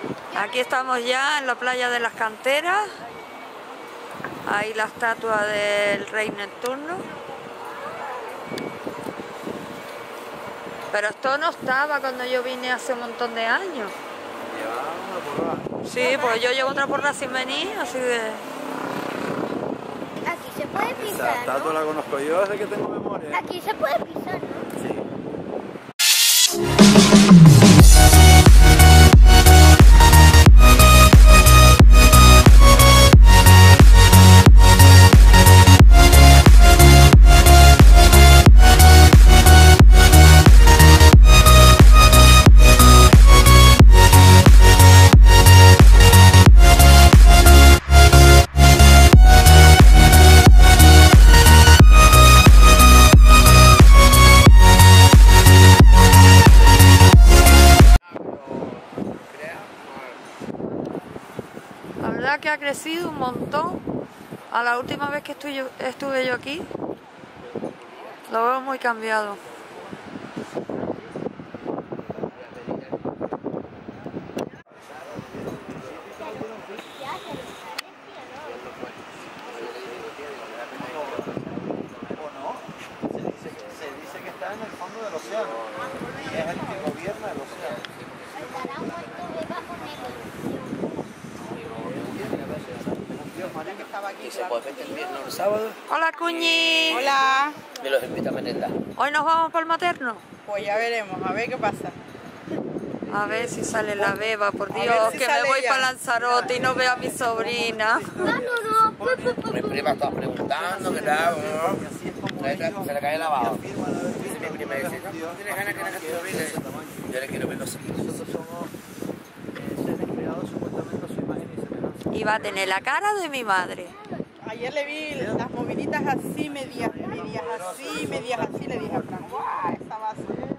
Aquí estamos ya en la playa de las Canteras. Ahí la estatua del rey Neptuno. Pero esto no estaba cuando yo vine hace un montón de años. ¿Llevaba una porra? Sí, pues yo llevo otra porra sin venir, así que... Aquí se puede Esa pisar, estatua ¿no? la conozco yo desde que tengo memoria. Aquí se puede pisar, ¿no? Sí. La verdad que ha crecido un montón. A la última vez que estuve yo aquí, lo veo muy cambiado. Se dice que está en el fondo del océano. Y es el que gobierna el océano. Estará muerto debajo negro. Y se puede meter el viernes o el sábado. Hola, Cuñi. Hola, Me los invita a merendar. Hoy nos vamos por el materno. pues ya veremos, a ver qué pasa. A ver si sale la beba, por ver Dios, si que me sale voy ella. para Lanzarote y no veo a mi sobrina. Mi prima estaba preguntando qué tal, ¿no? Se le cae la baba. Dice mi prima, dice, no, ¿tienes ganas que naga tu sobrina? Yo le quiero ver los hijos. Nosotros somos seres creados supuestamente a su imagen y semejanza. Y va a tener la cara de mi madre. Ayer le vi las moviditas así, medias así, le dije a Fran, ¡guau! Esa va a ser.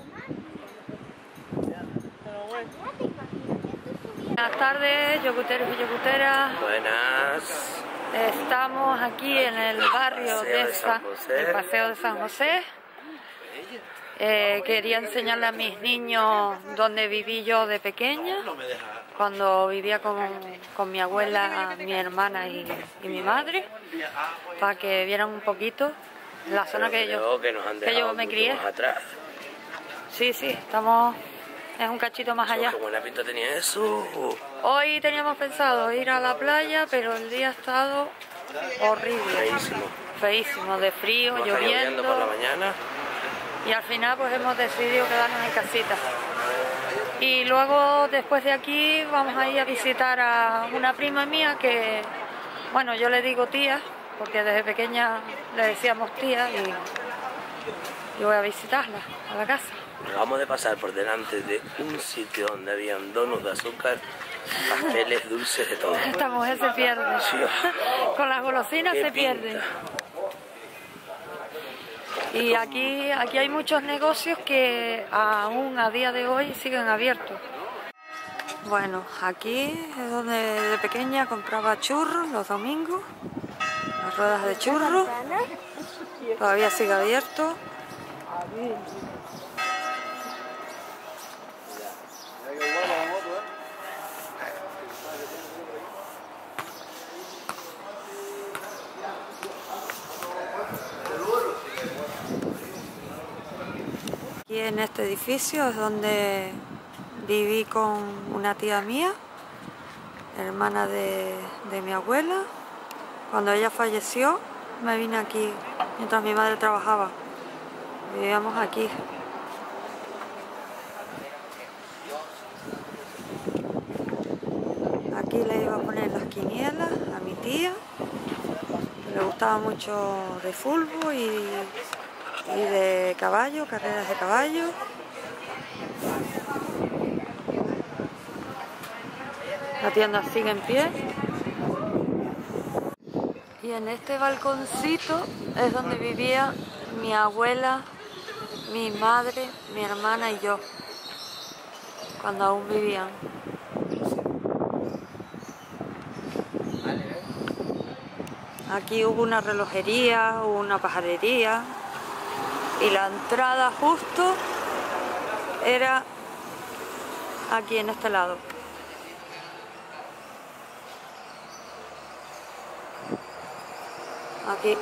Pero bueno. Buenas tardes, yoguteros y yoguteras. Buenas. Estamos aquí en el barrio Paseo de de San José. el Paseo de San José. Quería enseñarle a mis niños dónde viví yo de pequeña, cuando vivía con mi abuela, mi hermana y mi madre, para que vieran un poquito la zona que yo me crié. Más atrás. Sí, estamos en un cachito más allá. ¿Qué buena pinta tenía eso? Hoy teníamos pensado ir a la playa, pero el día ha estado horrible, Feísimo. feísimo, de frío, Está lloviendo por la lloviendo, mañana. y al final pues hemos decidido quedarnos en casita. Y luego después de aquí vamos a ir a visitar a una prima mía que, bueno, yo le digo tía, porque desde pequeña le decíamos tía, y voy a visitarla a la casa. Acabamos de pasar por delante de un sitio donde habían donuts de azúcar, pasteles, dulces, de todo. Esta mujer se pierde, Sí. con las golosinas Qué se pierde. pinta. Y aquí hay muchos negocios que aún a día de hoy siguen abiertos. Bueno, aquí es donde de pequeña compraba churros los domingos, las ruedas de churros, todavía sigue abierto. Aquí en este edificio es donde viví con una tía mía, hermana de mi abuela. Cuando ella falleció, me vine aquí mientras mi madre trabajaba. Vivíamos aquí. Aquí le iba a poner las quinielas a mi tía, que le gustaba mucho de fútbol y de caballo, carreras de caballo. La tienda sigue en pie. Y en este balconcito es donde vivía mi abuela, mi madre, mi hermana y yo, cuando aún vivían. Aquí hubo una relojería, hubo una pajarería, y la entrada justo era aquí en este lado. Aquí.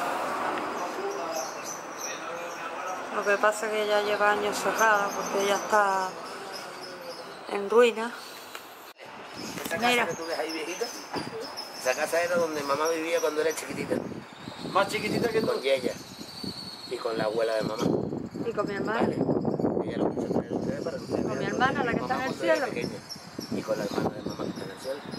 Lo que pasa es que ya lleva años cerrada porque ya está en ruina. Esa casa que tú ves ahí viejita, esa casa era donde mamá vivía cuando era chiquitita. Más chiquitita que tú. Con Yeya y con la abuela de mamá. Y con mi hermana. Vale. Ella lo quiso traer a ustedes para que ustedes Con mi vean hermana, dónde la que vivía está en el mamá cuando era cielo. pequeña. Y con la hermana de mamá que está en el cielo.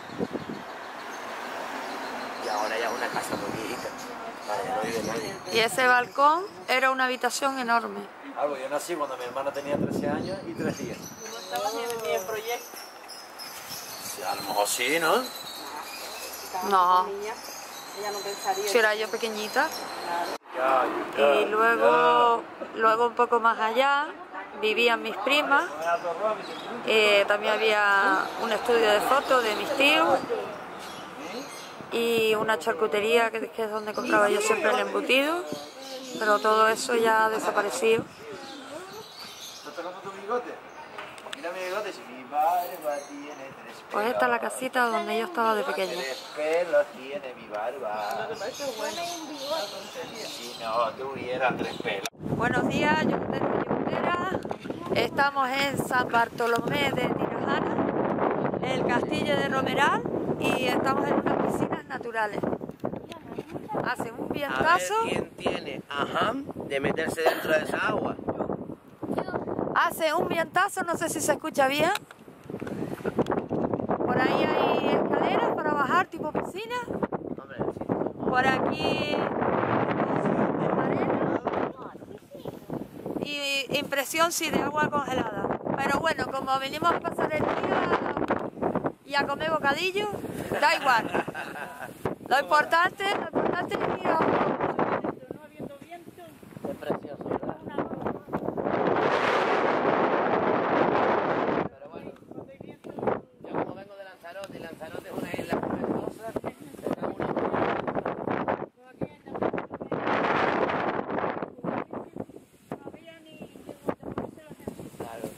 Y ahora ya es una casa muy viejita. Vale, ya no vive nadie. Y ese balcón era una habitación enorme. Algo, yo nací cuando mi hermana tenía 13 años y 3 días. No estabas ni en proyecto. Sí, a lo mejor sí, ¿no? No. Niña, ella no pensaría. Si era yo pequeñita. Claro. Y luego un poco más allá vivían mis primas. También había un estudio de fotos de mis tíos. Y una charcutería que es donde compraba yo siempre el embutido. Pero todo eso ya ha desaparecido. ¿Estás tocando tu bigote? Mira mi bigote, si mi barba tiene 3 pelos. Pues esta es la casita donde yo estaba de pequeña. 3 pelos tiene mi barba. Si no tuviera 3 pelos. Buenos días, yunteros y yunteras. Estamos en San Bartolomé de Tinajana, el castillo de Romeral, y estamos en unas piscinas naturales. Hace un A ver vientazo, quién tiene ajam de meterse dentro de esa agua. hace un vientazo, no sé si se escucha bien. Por ahí hay escaleras para bajar tipo piscina. Hombre, sí. Por aquí arena y impresión sí de agua congelada. Pero bueno, como venimos a pasar el día y a comer bocadillo, da igual. Lo importante es ir a Es precioso, ¿verdad? Pero bueno, yo como vengo de Lanzarote, y Lanzarote es una isla muy hermosa, está una... Claro.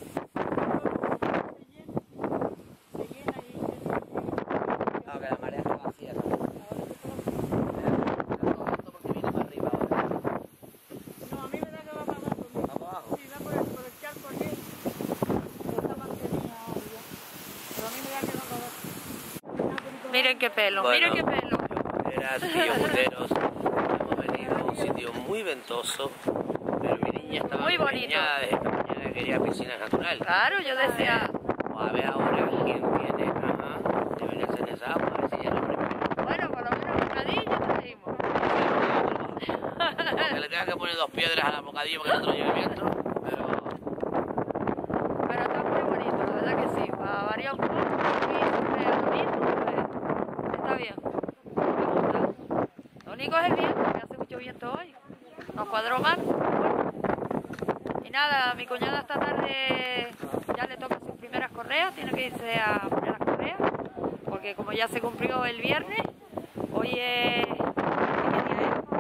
Claro, que la marea está vacía también. Todo esto porque viene para arriba ahora. No, a mí me da que va para abajo. ¿Va para abajo? Sí, va por el charco aquí. Está mantenida ahora. Pero a mí me da que va para abajo. Miren qué pelo, Bueno, miren qué pelo. Verás, tío Monteros, hemos venido a un sitio muy ventoso, pero mi niña estaba Muy bonito. empeñada desde esta mañana que quería piscina natural. Claro, yo decía, O a ver ahora quién tiene, de meterse en esa agua, a ver si ya lo primero. bueno, por lo menos bocadillo trajimos. Aunque le tengas que poner 2 piedras a la bocadillo para que no te lo lleve viento, pero... Pero está muy bonito, la verdad que sí. Va a variar un poco y siempre es lo mismo, pues, está bien. Me gusta. Lo único es el viento, que hace mucho viento hoy. Nos cuadró mal. Bueno. Y nada, mi cuñada esta tarde ya le toca sus primeras correas, tiene que irse a poner las correas, porque como ya se cumplió el viernes, hoy es... ¿qué día es?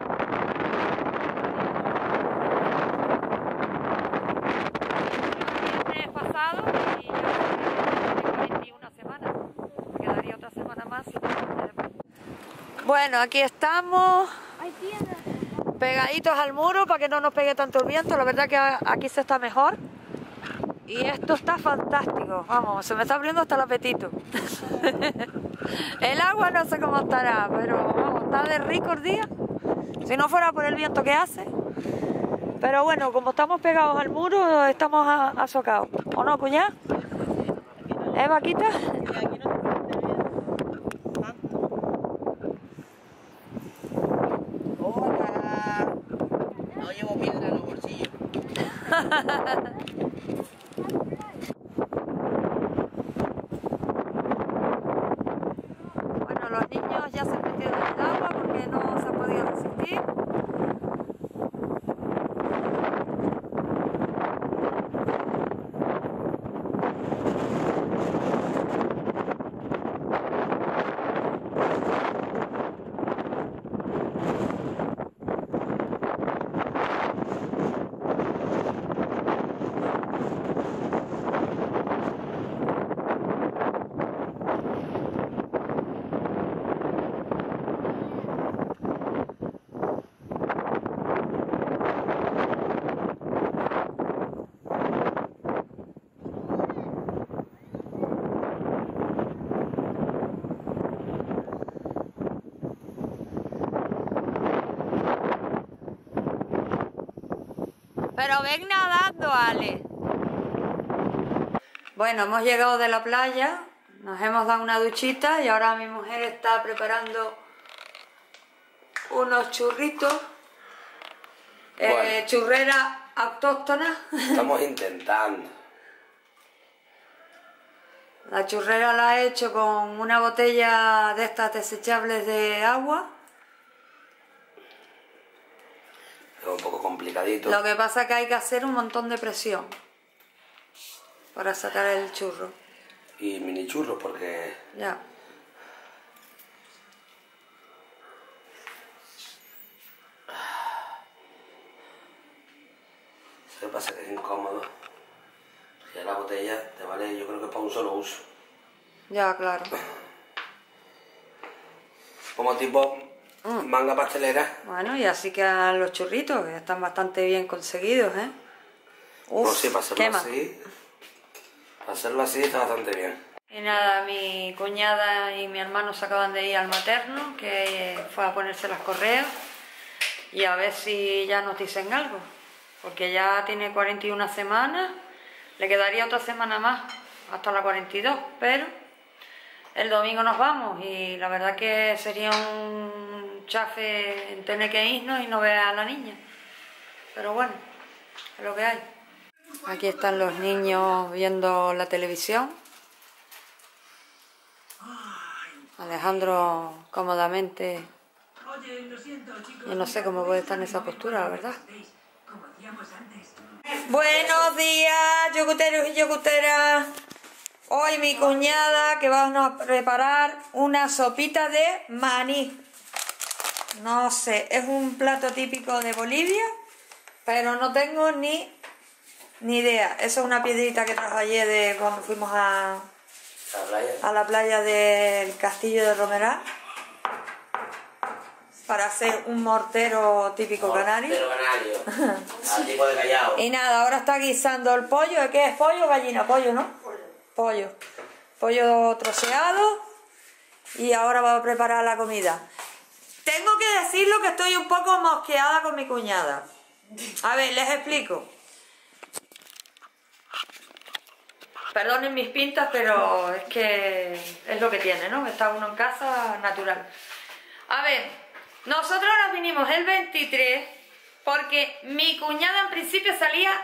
Viernes pasado y yo 21 semanas. Me quedaría otra semana más. Bueno, aquí estamos pegaditos al muro para que no nos pegue tanto el viento. La verdad que aquí se está mejor. Y esto está fantástico. Vamos, se me está abriendo hasta el apetito. El agua no sé cómo estará, pero vamos, está de rico el día. Si no fuera por el viento que hace. Pero bueno, como estamos pegados al muro, estamos azocados. ¿O no, cuñada? ¿Eh, vaquita? Y aquí no se siente bien. ¡Hola! No llevo piedra en los bolsillos. Bueno, los niños ya se han metido en el agua porque no se han podido resistir. Pero ven nadando, Ale. Bueno, hemos llegado de la playa, nos hemos dado una duchita y ahora mi mujer está preparando unos churritos. Bueno. Churrera autóctona. Estamos intentando. La churrera la he hecho con una botella de estas desechables de agua. Es un poco complicadito. Lo que pasa es que hay que hacer un montón de presión para sacar el churro. Y mini churros porque... Ya. Lo que pasa es que es incómodo. Si la botella te vale, yo creo que para un solo uso. Ya, claro. Como tipo manga pastelera. Bueno, y así quedan los churritos, que están bastante bien conseguidos, ¿eh? Uf, Pues sí, para hacerlo quema. así. Para hacerlo así está bastante bien. Y nada, mi cuñada y mi hermano se acaban de ir al materno, que fue a ponerse las correas, y a ver si ya nos dicen algo, porque ya tiene 41 semanas, le quedaría otra semana más, hasta la 42, pero el domingo nos vamos, y la verdad que sería un chafe en tener que irnos y no ver a la niña, pero bueno, es lo que hay. Aquí están los niños viendo la televisión. Alejandro cómodamente. Yo no sé cómo puede estar en esa postura, la verdad. Buenos días, yoguteros y yoguteras. Hoy mi cuñada que vamos a preparar una sopita de maní. No sé, es un plato típico de Bolivia, pero no tengo ni idea. Eso es una piedrita que trajo ayer de cuando fuimos a la playa del Castillo de Romeral para hacer un mortero típico canario. Al tipo de Callao. Y nada, ahora está guisando el pollo. ¿Qué es? ¿Pollo o gallina? Pollo, ¿no? Pollo. Pollo troceado. Y ahora va a preparar la comida. Tengo que decirlo que estoy un poco mosqueada con mi cuñada. A ver, les explico. Perdonen mis pintas, pero es que es lo que tiene, ¿no? Está uno en casa natural. A ver, nosotros nos vinimos el 23 porque mi cuñada en principio salía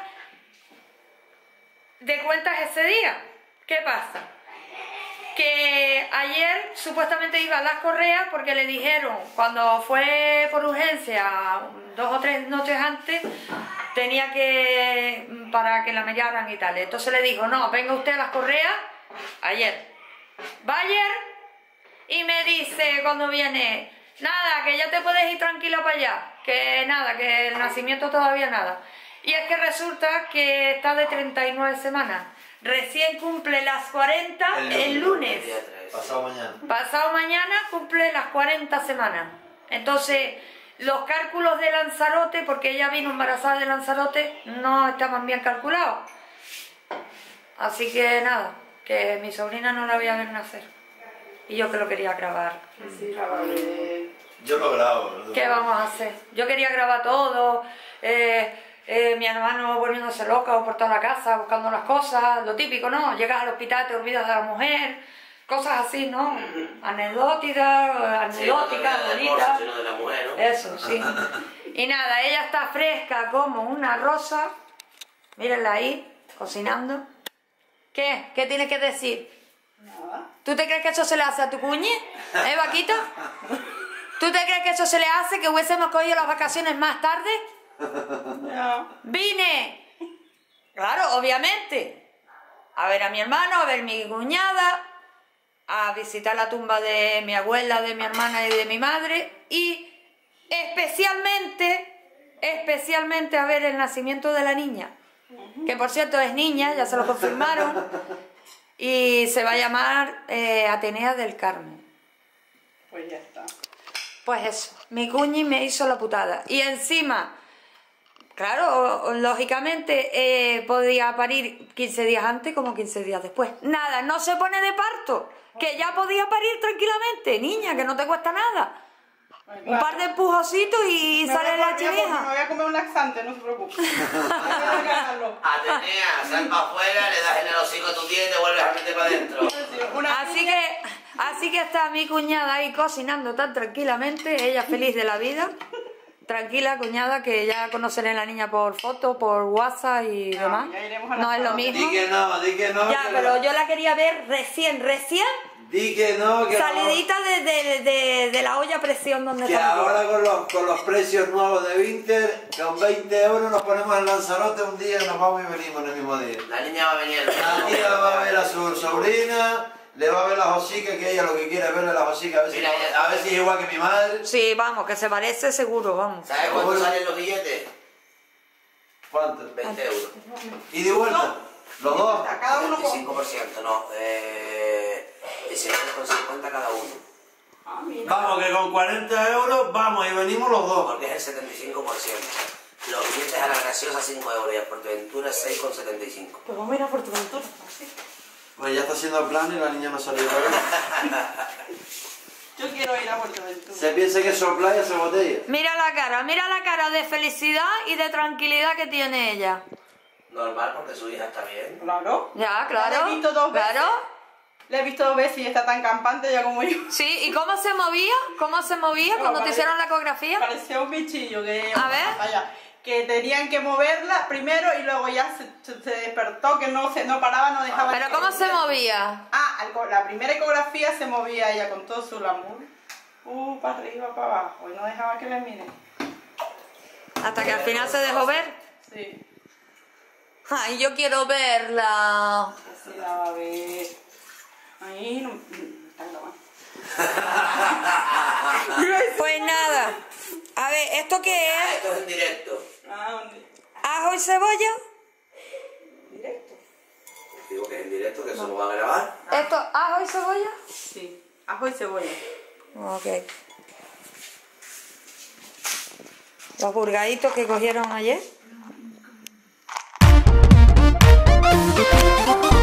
de cuentas ese día. ¿Qué pasa? Que ayer supuestamente iba a las correas porque le dijeron, cuando fue por urgencia 2 o 3 noches antes, tenía que, para que la mellaran y tal. Entonces le dijo, no, venga usted a las correas ayer. Va ayer y me dice cuando viene, nada, que ya te puedes ir tranquila para allá, que nada, que el nacimiento todavía nada. Y es que resulta que está de 39 semanas. Recién cumple las 40 el lunes. Pasado mañana. Pasado mañana cumple las 40 semanas. Entonces, los cálculos de Lanzarote, porque ella vino embarazada de Lanzarote, no estaban bien calculados. Así que nada, que mi sobrina no la voy a ver nacer. Y yo que lo quería grabar. Yo lo grabo. ¿Qué vamos a hacer? Yo quería grabar todo. Mi hermano volviéndose loco por toda la casa, buscando las cosas, lo típico, ¿no? Llegas al hospital, te olvidas de la mujer, cosas así, ¿no? Anecdóticas, bonitas. De la mujer, ¿no? Eso, sí. Y nada, ella está fresca como una rosa. Mírenla ahí, cocinando. ¿Qué? ¿Qué tienes que decir? Nada. ¿Tú te crees que eso se le hace a tu cuñi? Vaquita? ¿Tú te crees que eso se le hace, que hubiésemos cogido las vacaciones más tarde? No. ¡Vine! Claro, obviamente. A ver a mi hermano, a ver a mi cuñada, a visitar la tumba de mi abuela, de mi hermana y de mi madre, y especialmente a ver el nacimiento de la niña, que por cierto es niña, ya se lo confirmaron, y se va a llamar Atenea del Carmen. Pues ya está. Pues eso, mi cuñi me hizo la putada. Y encima, claro, lógicamente podía parir 15 días antes como 15 días después. Nada, no se pone de parto, que ya podía parir tranquilamente, niña, que no te cuesta nada. Un par de empujositos y sale la Me chineja. voy a comer un laxante, no se preocupe. Hay que regalarlo. Atenea, sal para afuera, le das en el hocico a tu tía y te vuelves a meter para adentro. Así que está mi cuñada ahí cocinando tan tranquilamente, ella feliz de la vida. Tranquila, cuñada, que ya conoceré a la niña por foto, por WhatsApp y demás. ya iremos a la No es lo foto. mismo. Di que no, di que no. Ya, que pero no. yo la quería ver recién Di que no, que salidita de la olla a presión donde que está. ahora con los precios nuevos de Winter, con 20 euros nos ponemos en Lanzarote un día y nos vamos y venimos en el mismo día. La niña va a venir. La tía va a ver a su sobrina, le va a ver las hocicas, que ella lo que quiere es verle las hocicas, Mira, a ver si es igual que mi madre. Sí, vamos, que se parece seguro, vamos. ¿Sabes cuánto salen los billetes? ¿Cuánto? 20 euros. ¿Y de vuelta? ¿Los dos? A cada uno con... 25%, no. 19,50 cada uno. Ah, mira. Vamos, que con 40 euros vamos y venimos los dos. Porque es el 75%. Los billetes a la graciosa 5 euros y a Portaventura 6,75. Pues vamos a ir a Fuerteventura. Así. Pues ya está haciendo el plan y la niña no salió otra vez. Yo quiero ir a Fuerteventura. Se piensa que son playas o botella. Mira la cara de felicidad y de tranquilidad que tiene ella. Normal, porque su hija está bien. Claro. Ya, claro. La he visto 2 veces. Claro. La he visto 2 veces y está tan campante ya como yo. Sí, ¿y cómo se movía? ¿Cómo se movía No, cuando te parece- hicieron la ecografía? Parecía un bichillo que... A ver. Vaya, que tenían que moverla primero y luego ya se despertó, que no paraba, no dejaba... ¿Pero cómo se movía? La primera ecografía se movía ella con todo su lamur. Para arriba, para abajo. Y no dejaba que le miren. Hasta que al final se dejó ver. Sí. Ay, yo quiero verla. Así la va a ver. Ahí no... Está grabando. Pues nada. A ver, ¿esto qué es? Esto es en directo. ¿Dónde? ¿Ajo y cebolla? ¿Directo? Digo que es en directo, que eso lo va a grabar. ¿Esto ajo y cebolla? Sí. Ajo y cebolla. Ok. Los burgaditos que cogieron ayer.